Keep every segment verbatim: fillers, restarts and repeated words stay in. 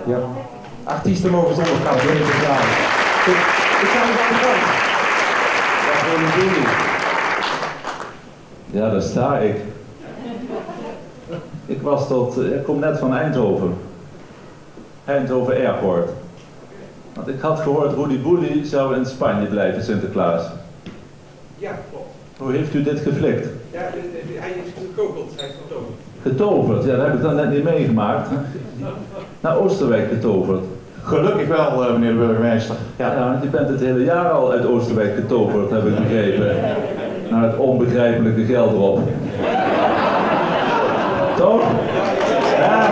Ja. Artiesten mogen zonder grap binnen te gaan. Ik, ik ga niet aan de kant. Dat is gewoon een ding. Ja, daar sta ik. Ik was tot, ik kom net van Eindhoven. Eindhoven Airport. Want ik had gehoord, Rudy Boelie zou in Spanje blijven, Sinterklaas. Ja, klopt. Hoe heeft u dit geflikt? Ja, hij is gekokeld, hij is getoverd. Getoverd, ja, dat heb ik dan net niet meegemaakt. Naar Oosterwijk getoverd. Gelukkig wel, meneer de burgemeester. Ja, ja, want je bent het hele jaar al uit Oosterwijk getoverd, heb ik begrepen. Naar het onbegrijpelijke geld erop. Toch? Ja.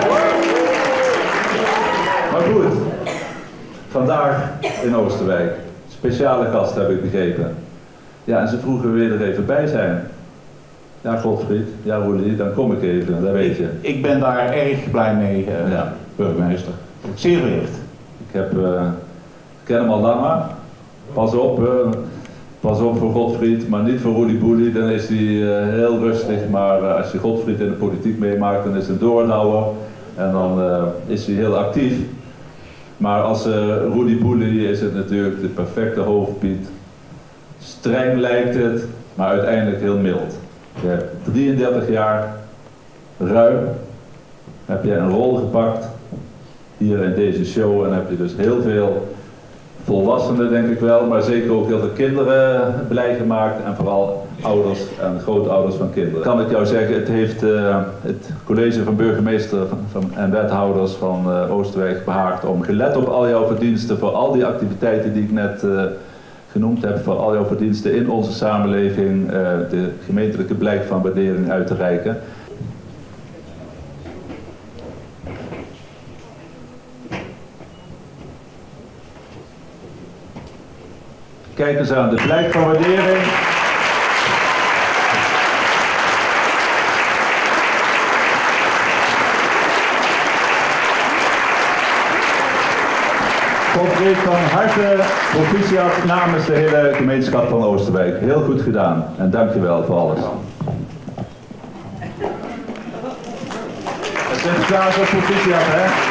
Maar goed, vandaag in Oosterwijk. Speciale gast, heb ik begrepen. Ja, en ze vroegen weer er even bij zijn. Ja, Godfried, ja Rudy, dan kom ik even, dat weet je. Ik ben daar erg blij mee, uh, ja. burgemeester. Zeer vereerd. Ik heb, uh, ik ken hem al langer. Pas op, uh, pas op voor Godfried, maar niet voor Rudy Boelie. Dan is hij uh, heel rustig, maar uh, als je Godfried in de politiek meemaakt, dan is hij een doornauwer. En dan uh, is hij heel actief. Maar als uh, Rudy Boelie is het natuurlijk de perfecte hoofdpiet. Streng lijkt het, maar uiteindelijk heel mild. Je hebt drieëndertig jaar, ruim, heb je een rol gepakt hier in deze show en heb je dus heel veel volwassenen, denk ik wel, maar zeker ook heel veel kinderen blij gemaakt en vooral ouders en grootouders van kinderen. Kan ik jou zeggen, het heeft uh, het college van burgemeester van, van, en wethouders van uh, Oosterwijk behaagd om, gelet op al jouw verdiensten voor al die activiteiten die ik net uh, genoemd heb, voor al jouw verdiensten in onze samenleving, uh, de gemeentelijke blijk van waardering uit te reiken. Kijk eens aan, de blijk van waardering. Concreet van harte proficiat namens de hele gemeenschap van Oosterwijk. Heel goed gedaan en dankjewel voor alles. Sinterklaas op proficiat, hè?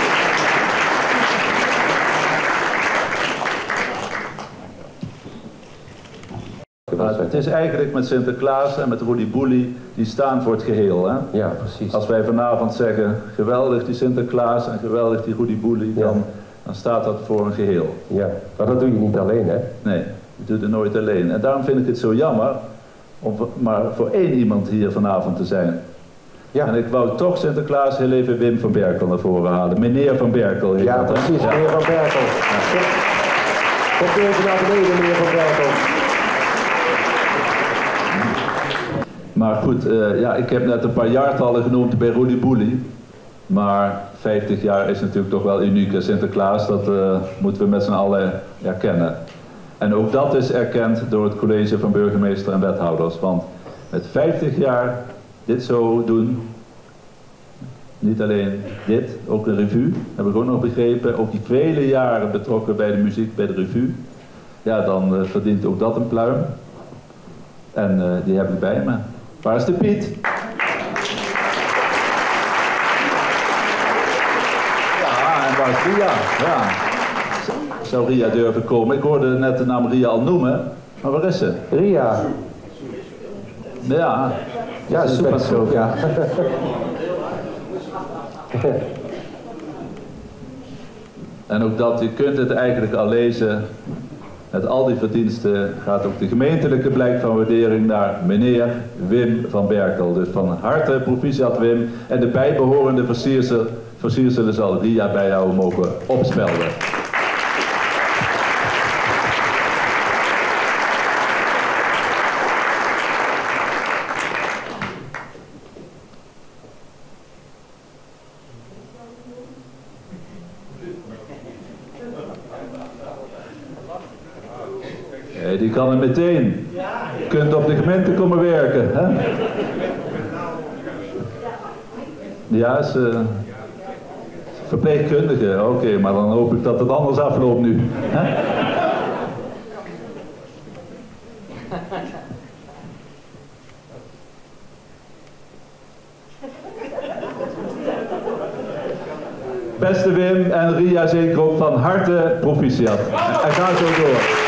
Het is eigenlijk met Sinterklaas en met Rudy Boelie, die staan voor het geheel. Hè? Ja, precies. Als wij vanavond zeggen, geweldig die Sinterklaas en geweldig die Rudy Boelie, ja. dan, dan staat dat voor een geheel. Ja, maar dat doe je niet alleen, hè? Nee, je doet het nooit alleen. En daarom vind ik het zo jammer om maar voor één iemand hier vanavond te zijn. Ja. En ik wou toch Sinterklaas heel even Wim van Berkel naar voren halen. Meneer van Berkel. Ja, dat, precies, ja. Meneer van Berkel. Ja. Kom even naar beneden, meneer van Berkel. Maar goed, uh, ja, ik heb net een paar jaartallen genoemd bij Rudy Boelie. Maar vijftig jaar is natuurlijk toch wel uniek. Sinterklaas, dat uh, moeten we met z'n allen erkennen. En ook dat is erkend door het college van burgemeester en wethouders. Want met vijftig jaar dit zo doen, niet alleen dit, ook de revue, heb ik ook nog begrepen. Ook die vele jaren betrokken bij de muziek, bij de revue. Ja, dan uh, verdient ook dat een pluim. En uh, die heb ik bij me. Waar is de Piet? Ja, en waar is Ria? Ja. Zou Ria durven komen? Ik hoorde net de naam Ria al noemen, maar waar is ze? Ria. Ja. Ja, super zo, ja. En ook dat, je kunt het eigenlijk al lezen. Met al die verdiensten gaat ook de gemeentelijke blijk van waardering naar meneer Wim van Berkel. Dus van harte proficiat Wim. En de bijbehorende versierselen, versierselen zal Ria bij jou mogen opspelden. Die kan er meteen. Je kunt op de gemeente komen werken. Hè? Ja, is uh, verpleegkundige. Oké, okay, maar dan hoop ik dat het anders afloopt nu. Hè? Beste Wim en Ria zeker ook van harte proficiat. En ga zo door.